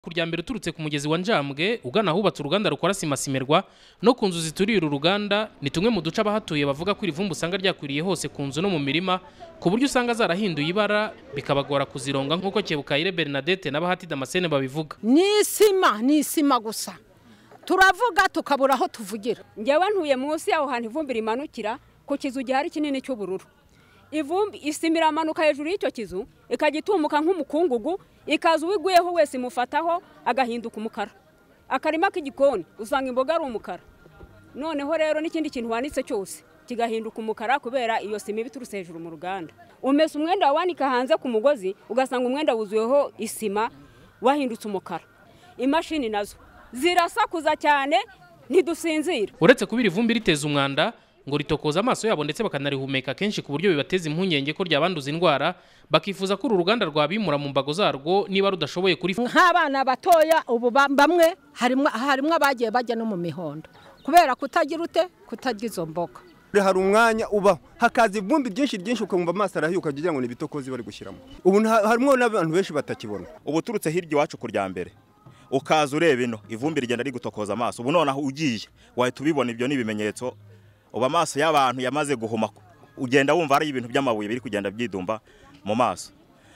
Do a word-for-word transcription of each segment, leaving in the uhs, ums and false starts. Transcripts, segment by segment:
Kurya mbere uturutse ku mugezi wa Njambwe ugana ahubatse uruganda rukora sima Simerwa no ku nzu zituriye uru ruganda ni tumwe mu duce abahatuye bavuga ko iri vumbi usanga ryakwiriye hose ku nzu no mu mirima ku buryo usanga zarahinduye ibara bikabagora kuzironga nk'uko Kebukayire Bernadette na Bahati Damascene babivuga. Ni sima ni sima gusa turavuga tukabura aho tuvugira. Njyewe ntuye munsi yaho hantu ivumbi rimanukira ku kizu gihari kinini cy'ubururu. Ivumbi isimira amanuka hejuru y'icyo kizu ikagitumuka nk'umukungugu ikaza uwiguyeho wese mufataho agahinduka umukara. Akarima k'igikoni usanga imboga ari umukara. Noneho rero n'ikindi kintu wanitse cyose kigahinduka umukara kubera iyo sima biturutse hejuru mu ruganda. Umese umwenda wanika hanze ku mugozi ugasanga umwenda wuzuyeho isima wahindutse umukara. Imashini nazo zirasakuza cyane ntidusinzira. Uretse kubira ivumbi riteza umwanda ngo ritokoza amaso yabo ndetse bakanarihumeka kenshi ku buryo bibateza impungenge ko ryabanduza indwara bakifuza ko uru ruganda rwabimura mu mbago zarwo niba rudashoboye kuri nk'abana batoya ubu bamwe harimo harimo abagiye bajya no mu mihondo kubera kutagira ute kutagira izo mboga. Hari umwanya uba hakaza ivumbi byinshi byinshi ukumva amaso arahiuka kugira ngo ni bitokozi bari gushyiramo. Ubu harimo n'abantu benshi batakibona. Ubu turutse hirya iwacu kurya mbere ukaza ureba ino ivumbi rigenda rigutokoza amaso ubu nonaho ugiye wahita ubibona ibyo nibimenyetso. Uba amaso y'abantu yamaze guhuma ugenda wumva ari ibintu by'amabuye biri kugenda byidumba mu maso.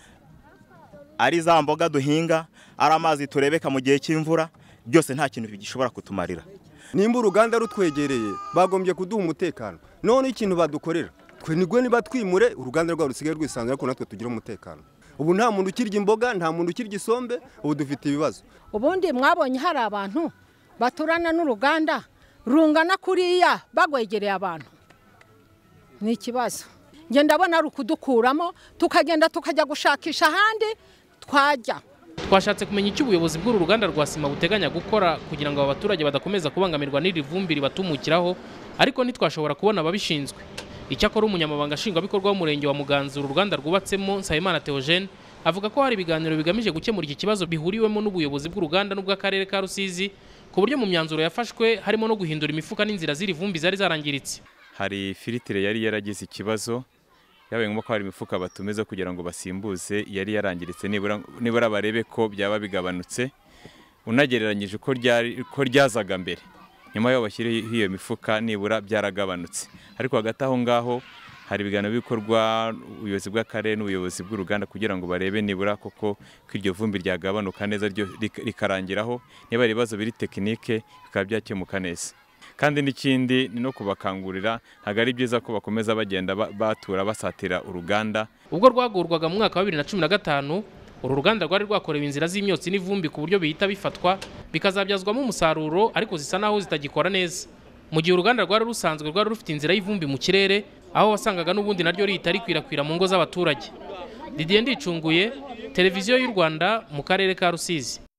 Ari za mboga duhinga ari amazi turebeka mu gihe cy'imvura byose nta kintu bigishobora kutumarira. Nimba uruganda rutwegereye bagombye kuduha umutekano. None ikintu badukorera twe nigwe niba twimure uruganda rwa rusigaye rwisanzura ko natwe tugira umutekano. Ubu nta muntu ukirya imboga nta muntu ukirya isombe ubu dufite ibibazo. Ubundi mwabonye hari abantu baturana n'uruganda rungana kuriya bagwegereye abantu. Ni ikibazo. Nge ndabona ari ukudukuramo tukagenda tukajya gushakisha ahandi twajya. Twashatse kumenya icyo ubuyobozi bw'uru ruganda rwa sima buteganya gukora kugira ngo abaturage badakomeza kubangamirwa n'iri vumbi ribatumukiraho ariko ntitwashobora kubona ababishinzwe. Icyakora umunyamabanga nshingwabikorwa w'umurenge wa Muganza uru ruganda rwubatsemo Nsabimana Theogene avuga ko hari ibiganiro bigamije gukemura iki kibazo bihuriwemo n'ubuyobozi bw'uruganda n'ubw'akarere ka Rusizi ku buryo mu myanzuro yafashwe harimo no guhindura imifuka n'inzira ziri vumbi zari zarangiritse. Hari filtre yari yaragize ikibazo yabaye ngombwa ko hari imifuka batumeza kugira ngo basimbuze yari yarangiritse nibura nibura barebe ko byaba bigabanutse unagereranyije ko ryari ko ryazaga mbere nyuma yo bashyire hiyo mifuka nibura byaragabanutse ariko hagati aho ngaho hari ibiganiro bikorwa ubuyobozi bw'akarere n'ubuyobozi bw'uruganda kugira ngo barebe nibura koko kw'iryo vumbi ryagabanuka neza ryo rikarangiraho niba ari ibibazo biri tekinike bikaba byakemuka neza. Kandi n'ikindi ni no kubakangurira hagari byiza ko bakomeza bagenda batura basatira uruganda. Ubwo rwagurwaga mu mwaka wa bibiri na cumi na gatanu uru ruganda rwari rwakorewe inzira z'imyotsi n'ivumbi ku buryo bihita bifatwa bikazabyazwamo umusaruro ariko zisa naho zitagikora neza. Mu gihe uruganda rwari rusanzwe rwari rufite inzira y'ivumbi mu kirere aho wasangaga n'ubundi naryo rihita rikwirakwira mu ngo z'abaturage. Didier Ndicunguye, Televiziyo y'u Rwanda mu karere ka Rusizi.